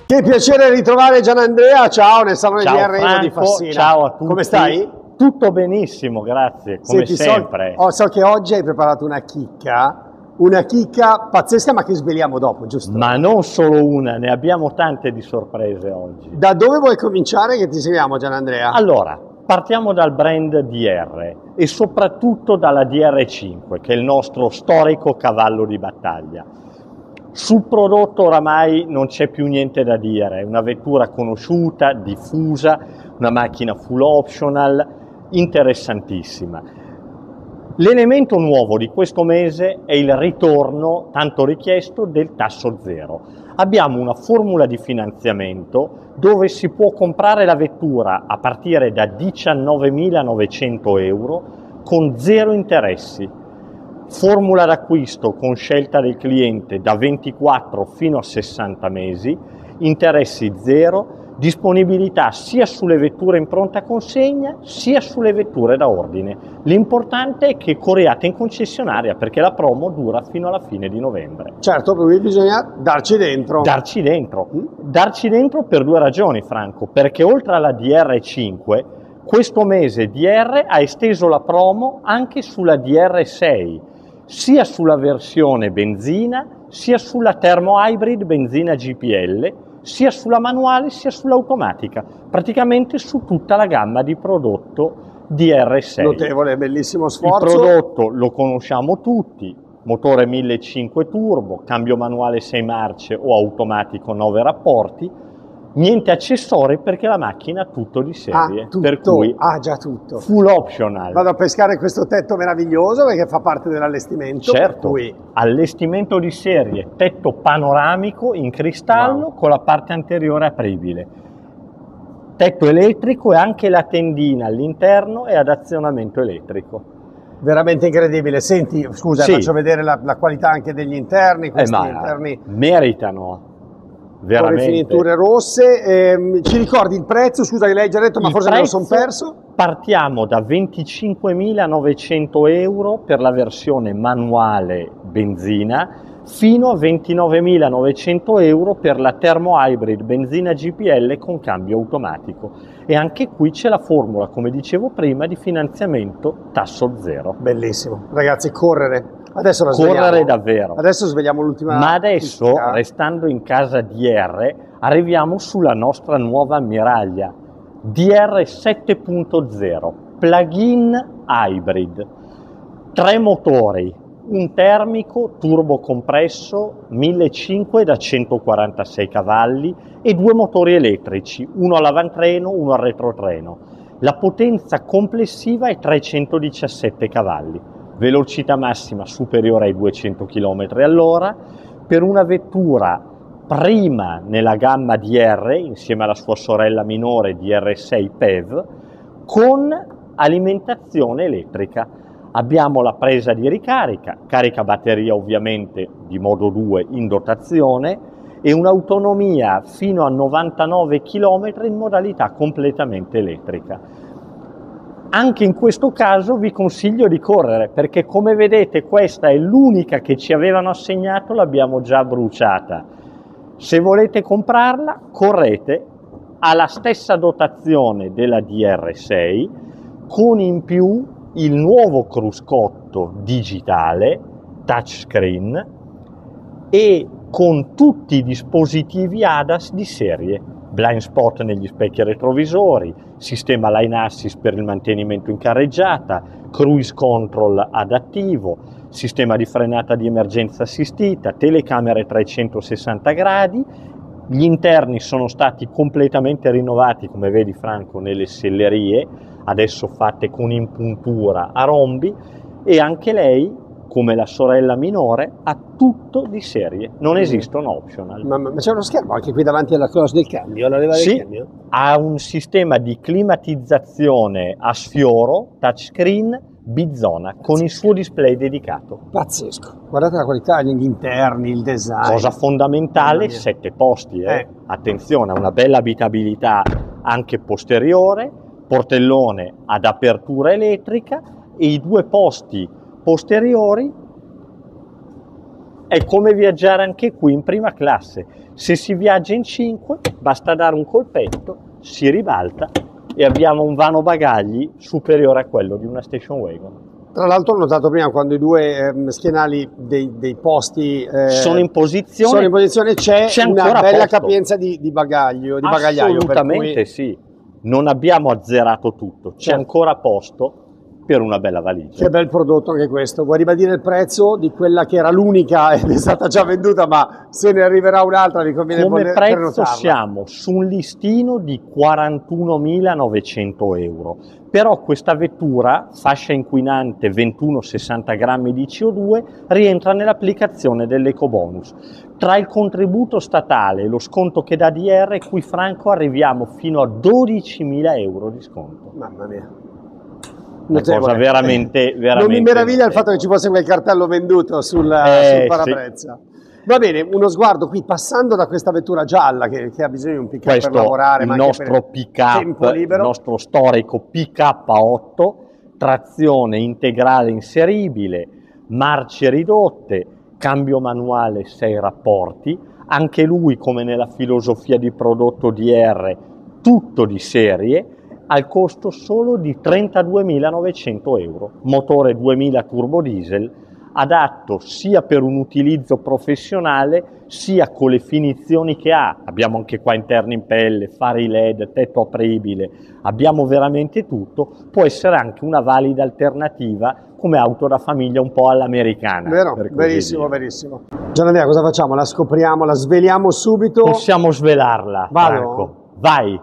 Che piacere ritrovare Gianandrea, ciao, nel salone Ciao di Arredo di Franco, Fassina. ciao a tutti. Come stai? Tutto benissimo, grazie, come Senti, sempre. So che oggi hai preparato una chicca pazzesca, ma che sveliamo dopo, giusto? Ma non solo una, ne abbiamo tante di sorprese oggi. Da dove vuoi cominciare che ti seguiamo, Gianandrea? Allora, partiamo dal brand DR e soprattutto dalla DR5, che è il nostro storico cavallo di battaglia. Sul prodotto oramai non c'è più niente da dire, è una vettura conosciuta, diffusa, una macchina full optional, interessantissima. L'elemento nuovo di questo mese è il ritorno, tanto richiesto, del tasso zero. Abbiamo una formula di finanziamento dove si può comprare la vettura a partire da 19.900 euro con zero interessi. Formula d'acquisto con scelta del cliente da 24 fino a 60 mesi, interessi zero, disponibilità sia sulle vetture in pronta consegna sia sulle vetture da ordine. L'importante è che corriate in concessionaria perché la promo dura fino alla fine di novembre. Certo, per cui bisogna darci dentro. Darci dentro per due ragioni, Franco, perché oltre alla DR5 questo mese DR ha esteso la promo anche sulla DR6, sia sulla versione benzina, sia sulla Thermo Hybrid benzina GPL, sia sulla manuale, sia sull'automatica, praticamente su tutta la gamma di prodotto DR6. Notevole, bellissimo sforzo. Il prodotto lo conosciamo tutti, motore 1.500 turbo, cambio manuale 6 marce o automatico 9 rapporti, niente accessori perché la macchina ha tutto di serie, per cui già tutto. Full optional. Vado a pescare questo tetto meraviglioso perché fa parte dell'allestimento. Certo, allestimento di serie, tetto panoramico in cristallo con la parte anteriore apribile, tetto elettrico e anche la tendina all'interno è ad azionamento elettrico. Veramente incredibile. Senti, scusa, faccio vedere la qualità anche degli interni, questi interni meritano. Veramente. Con le finiture rosse. Ci ricordi il prezzo? Scusa che l'hai già detto, ma forse me lo sono perso. Partiamo da 25.900 euro per la versione manuale benzina fino a 29.900 euro per la Thermo Hybrid benzina GPL con cambio automatico. E anche qui c'è la formula, come dicevo prima, di finanziamento tasso zero. Bellissimo. Ragazzi, correre. Adesso la Correre davvero. Adesso svegliamo l'ultima. Ma adesso, restando in casa DR, arriviamo sulla nostra nuova ammiraglia, DR 7.0, plug-in hybrid. 3 motori, un termico turbo compresso 1.500 da 146 cavalli e 2 motori elettrici, uno all'avantreno, uno al retrotreno. La potenza complessiva è 317 cavalli. Velocità massima superiore ai 200 km all'ora, per una vettura prima nella gamma DR, insieme alla sua sorella minore DR6 PEV, con alimentazione elettrica. Abbiamo la presa di ricarica, carica batteria ovviamente di modo 2 in dotazione e un'autonomia fino a 99 km in modalità completamente elettrica. Anche in questo caso vi consiglio di correre perché come vedete questa è l'unica che ci avevano assegnato, l'abbiamo già bruciata. Se volete comprarla correte, ha la stessa dotazione della DR6 con in più il nuovo cruscotto digitale touchscreen e con tutti i dispositivi ADAS di serie. Blind spot negli specchi retrovisori, sistema line assist per il mantenimento in carreggiata, cruise control adattivo, sistema di frenata di emergenza assistita, telecamere 360 gradi, gli interni sono stati completamente rinnovati, come vedi Franco, nelle sellerie, adesso fatte con impuntura a rombi, e anche lei, come la sorella minore, ha tutto di serie, non esistono optional. Ma c'è uno schermo anche qui davanti alla cloche del cambio, alla leva del cambio? Ha un sistema di climatizzazione a sfioro, touchscreen, bizona, con il suo display dedicato. Pazzesco, guardate la qualità, gli interni, il design. Cosa fondamentale, 7 posti, attenzione, una bella abitabilità anche posteriore, portellone ad apertura elettrica e i 2 posti posteriori È come viaggiare anche qui in prima classe. Se si viaggia in 5, basta dare un colpetto, si ribalta e abbiamo un vano bagagli superiore a quello di una station wagon. Tra l'altro ho notato prima quando i due schienali dei posti sono in posizione, c'è una bella posto. capienza di bagaglio, di bagagliaio. Assolutamente per cui... sì, non abbiamo azzerato tutto, c'è Certo. ancora posto per una bella valigia. Che bel prodotto anche questo. Vuoi ribadire il prezzo di quella che era l'unica ed è stata già venduta, ma se ne arriverà un'altra vi conviene Come prezzo prenotarla. siamo su un listino di 41.900 euro, però questa vettura, fascia inquinante 21-60 grammi di CO2, rientra nell'applicazione dell'ecobonus. Tra il contributo statale e lo sconto che dà DR, qui Franco arriviamo fino a 12.000 euro di sconto. Mamma mia. Una cosa veramente non mi meraviglia il fatto che notevole. ci fosse quel cartello venduto sul parabrezza. Sì. Va bene, uno sguardo qui, passando da questa vettura gialla che ha bisogno di un pick-up per lavorare, il ma anche nostro per pick-up, tempo libero. il nostro storico PK8, trazione integrale inseribile, marce ridotte, cambio manuale 6 rapporti, anche lui come nella filosofia di prodotto DR, tutto di serie, al costo solo di 32.900 euro, motore 2000 turbo diesel, adatto sia per un utilizzo professionale sia con le finizioni che ha. Abbiamo anche qua interni in pelle, fari LED, tetto apribile, abbiamo veramente tutto. Può essere anche una valida alternativa come auto da famiglia un po' all'americana. Vero, verissimo, verissimo. Gianandrea, cosa facciamo? La scopriamo, la sveliamo subito? Possiamo svelarla, Vado? Franco. Vai!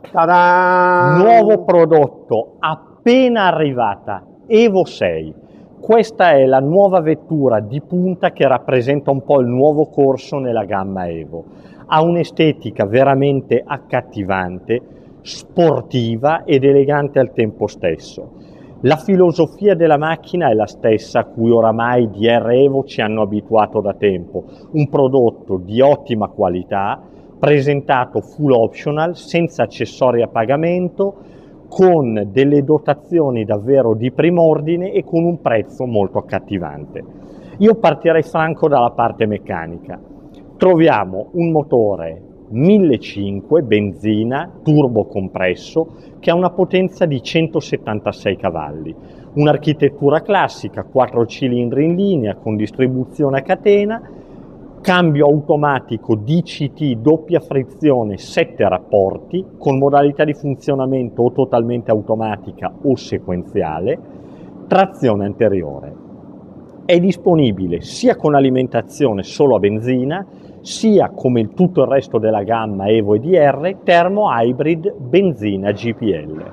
Ta-da! Nuovo prodotto appena arrivata, Evo 6. Questa è la nuova vettura di punta che rappresenta un po' il nuovo corso nella gamma Evo. Ha un'estetica veramente accattivante, sportiva ed elegante al tempo stesso. La filosofia della macchina è la stessa a cui oramai DR Evo ci hanno abituato da tempo. Un prodotto di ottima qualità, presentato full optional, senza accessori a pagamento, con delle dotazioni davvero di prim'ordine e con un prezzo molto accattivante. Io partirei, Franco, dalla parte meccanica. Troviamo un motore 1.500 benzina turbo compresso che ha una potenza di 176 cavalli, un'architettura classica, 4 cilindri in linea con distribuzione a catena, cambio automatico DCT doppia frizione 7 rapporti con modalità di funzionamento o totalmente automatica o sequenziale, trazione anteriore. È disponibile sia con alimentazione solo a benzina, sia come tutto il resto della gamma Evo e DR, termo hybrid benzina GPL.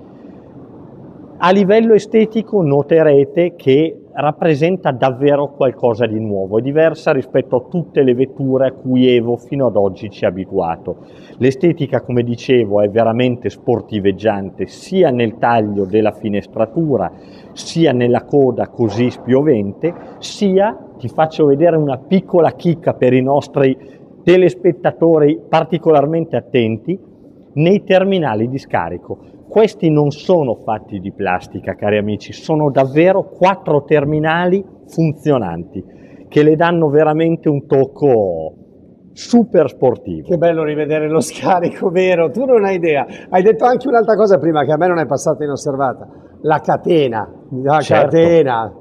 A livello estetico noterete che rappresenta davvero qualcosa di nuovo, è diversa rispetto a tutte le vetture a cui Evo fino ad oggi ci ha abituato. L'estetica, come dicevo, è veramente sportiveggiante sia nel taglio della finestratura, sia nella coda così spiovente, sia, ti faccio vedere una piccola chicca per i nostri telespettatori particolarmente attenti, nei terminali di scarico. Questi non sono fatti di plastica, cari amici, sono davvero 4 terminali funzionanti che le danno veramente un tocco super sportivo. Che bello rivedere lo scarico, vero? Tu non hai idea. Hai detto anche un'altra cosa prima che a me non è passata inosservata. La catena. La Certo. catena.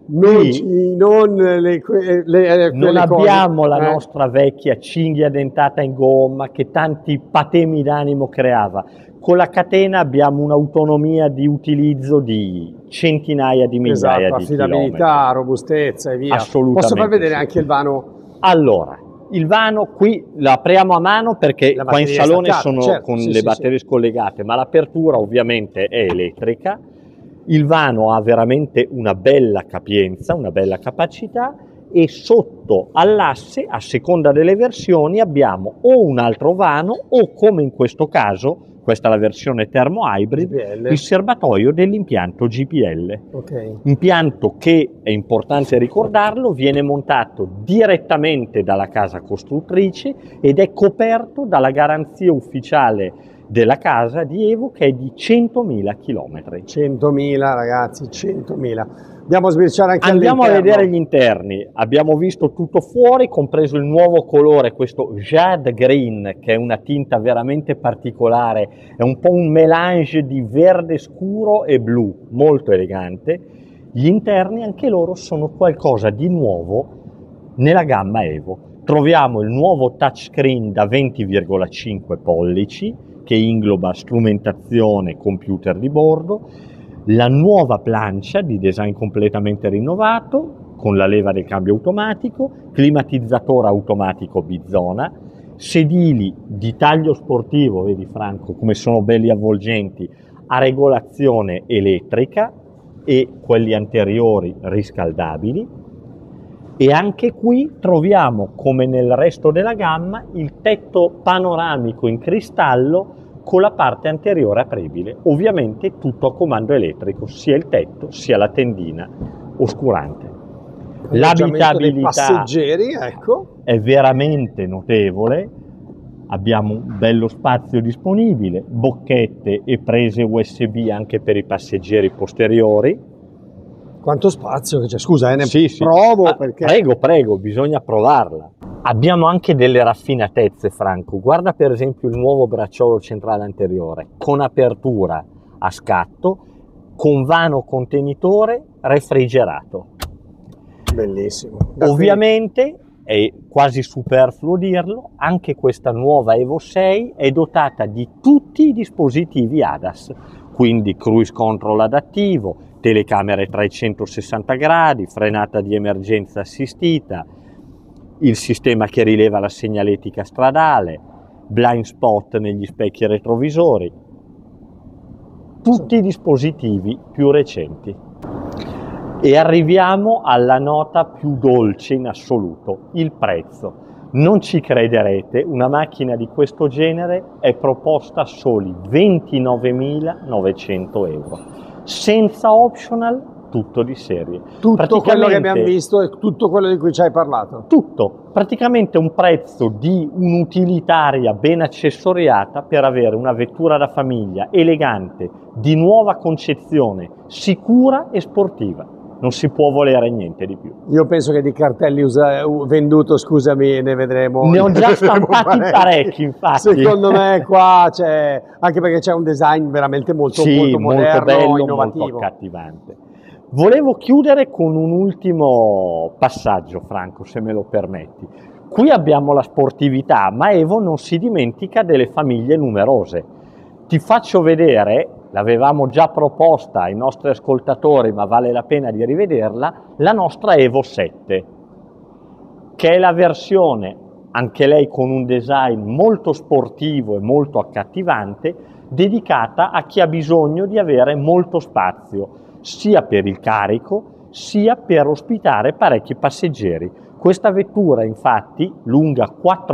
Non abbiamo la nostra vecchia cinghia dentata in gomma che tanti patemi d'animo creava. Con la catena abbiamo un'autonomia di utilizzo di centinaia di migliaia di affidabilità, chilometri. robustezza e via. Assolutamente. Posso far vedere sì. anche il vano? Allora, il vano qui lo apriamo a mano perché La qua in batteria salone staccata, sono certo, con sì, le sì, batterie scollegate, ma l'apertura ovviamente è elettrica. Il vano ha veramente una bella capienza, una bella capacità, e sotto all'asse, a seconda delle versioni, abbiamo o un altro vano o, come in questo caso, questa è la versione termo hybrid, GPL. il serbatoio dell'impianto GPL. Ok. Impianto che, è importante ricordarlo, viene montato direttamente dalla casa costruttrice ed è coperto dalla garanzia ufficiale della casa di Evo, che è di 100.000 km. 100.000 ragazzi, 100.000. Andiamo a sbirciare anche Andiamo a all'interno. vedere gli interni. Abbiamo visto tutto fuori, compreso il nuovo colore, questo Jade Green, che è una tinta veramente particolare, è un po' un mélange di verde scuro e blu, molto elegante. Gli interni anche loro sono qualcosa di nuovo nella gamma Evo. Troviamo il nuovo touchscreen da 20,5 pollici che ingloba strumentazione, computer di bordo, la nuova plancia di design completamente rinnovato con la leva del cambio automatico, climatizzatore automatico bizona, sedili di taglio sportivo, vedi Franco come sono belli avvolgenti, a regolazione elettrica e quelli anteriori riscaldabili. E anche qui troviamo, come nel resto della gamma, il tetto panoramico in cristallo con la parte anteriore apribile, ovviamente tutto a comando elettrico, sia il tetto sia la tendina oscurante. L'abitabilità dei passeggeri, ecco, è veramente notevole, abbiamo un bello spazio disponibile, bocchette e prese USB anche per i passeggeri posteriori. Quanto spazio che c'è, scusa, ne Sì. provo perché... Prego, bisogna provarla. Abbiamo anche delle raffinatezze, Franco. Guarda per esempio il nuovo bracciolo centrale anteriore, con apertura a scatto, con vano contenitore refrigerato. Bellissimo. Ovviamente, è quasi superfluo dirlo, anche questa nuova Evo 6 è dotata di tutti i dispositivi ADAS, quindi cruise control adattivo, telecamere 360 gradi, frenata di emergenza assistita, il sistema che rileva la segnaletica stradale, blind spot negli specchi retrovisori, tutti i dispositivi più recenti. E arriviamo alla nota più dolce in assoluto, il prezzo. Non ci crederete, una macchina di questo genere è proposta a soli 29.900 euro, senza optional, tutto di serie. Tutto quello che abbiamo visto e tutto quello di cui ci hai parlato. Tutto, praticamente un prezzo di un'utilitaria ben accessoriata per avere una vettura da famiglia elegante, di nuova concezione, sicura e sportiva. Non si può volere niente di più. Io penso che di cartelli venduto, scusami, ne vedremo. Ne ho già stampati parecchi, infatti. Secondo me qua c'è, anche perché c'è un design veramente molto moderno, molto bello, innovativo. molto accattivante. Volevo chiudere con un ultimo passaggio, Franco, se me lo permetti. Qui abbiamo la sportività, ma Evo non si dimentica delle famiglie numerose. Ti faccio vedere, l'avevamo già proposta ai nostri ascoltatori, ma vale la pena di rivederla, la nostra Evo 7, che è la versione, anche lei con un design molto sportivo e molto accattivante, dedicata a chi ha bisogno di avere molto spazio, sia per il carico, sia per ospitare parecchi passeggeri. Questa vettura, infatti, lunga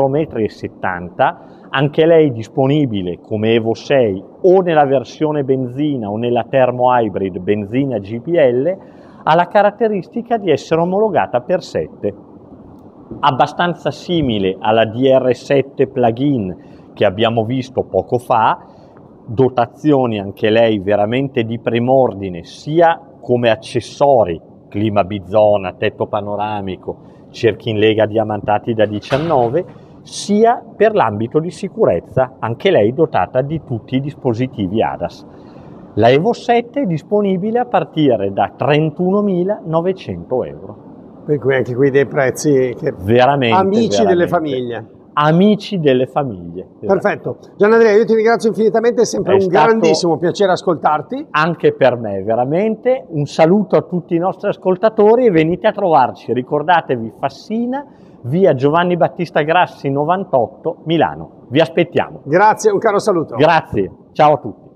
4,70 m, anche lei disponibile come Evo 6 o nella versione benzina o nella Thermo Hybrid benzina GPL, ha la caratteristica di essere omologata per 7. Abbastanza simile alla DR7 plug-in che abbiamo visto poco fa, dotazioni anche lei veramente di prim'ordine, sia come accessori, clima bizona, tetto panoramico, cerchi in lega diamantati da 19, sia per l'ambito di sicurezza, anche lei dotata di tutti i dispositivi ADAS. La Evo 7 è disponibile a partire da 31.900 euro. Per cui anche qui dei prezzi che... Veramente, amici delle famiglie. Amici delle famiglie. Perfetto. Gianandrea, io ti ringrazio infinitamente, è sempre un grandissimo piacere ascoltarti. Anche per me, veramente. Un saluto a tutti i nostri ascoltatori e venite a trovarci. Ricordatevi, Fassina, via Giovanni Battista Grassi 98, Milano. Vi aspettiamo. Grazie, un caro saluto. Grazie, ciao a tutti.